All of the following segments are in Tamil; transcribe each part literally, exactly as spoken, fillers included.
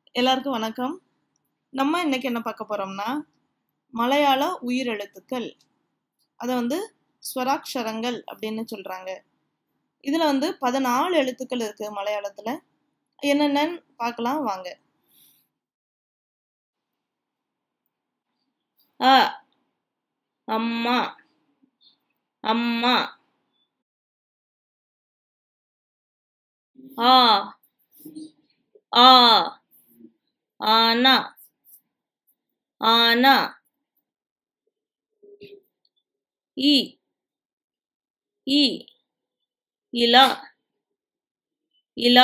எல்லாருக்கும் வணக்கம். நம்ம இன்னைக்கு என்ன பார்க்க போறோம்னா மலையாள உயிரெழுத்துக்கள், அதை வந்து ஸ்வராக்ஷரங்கள் அப்படின்னு சொல்றாங்க. இதுல வந்து பதினாலு எழுத்துக்கள் இருக்கு மலையாளத்துல. என்னென்னு பார்க்கலாம் வாங்க. அ அம்மா அம்மா. ஆ ஆ ஆனா ஆனா. இ இ இலா இலா.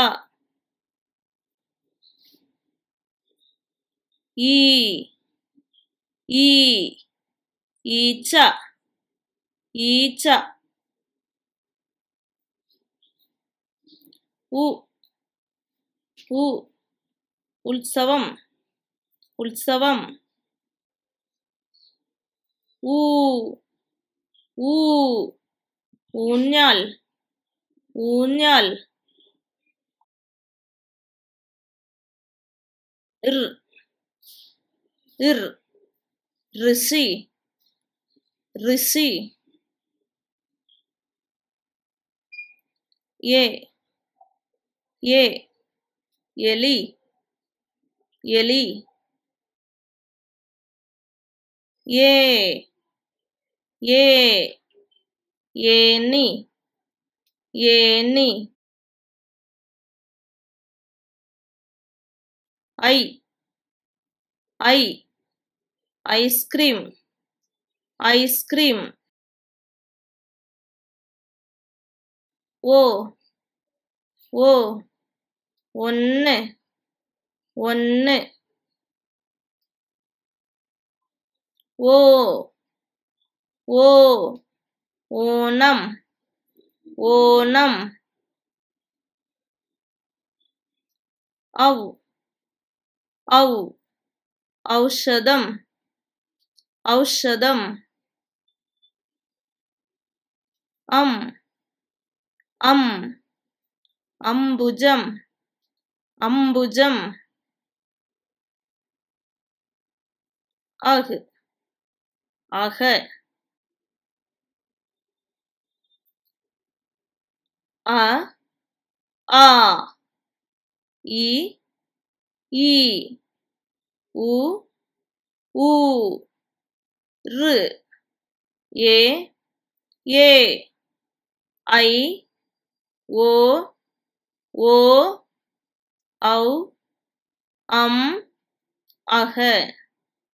ஈ ஈ ஈச்சா ஈச்சா. உ உ உற்சவம் உற்சவம். ஊ ஊ ஊஞ்சல் ஊஞ்சல். இர் இர் ரிஷி ரிஷி. ஏ ஏ எலி எலி. ஏ ஏ ஏனி ஏனி. ஐ ஐ ஐஸ்கிரீம் ஐஸ்கிரீம். ஓ ஓ ஒன்னு ஒன்னு. ஓ ஓ ஓணம் ஓணம். ஔ ஔ ஔஷதம் ஔஷதம். அம் அம் அம்புஜம் அம்புஜம். அஹ் அக. அ ஆ இ ஈ உ ஊ ரு ஏ ஏ ஐ ஓ ஓ ஔ அம் அக.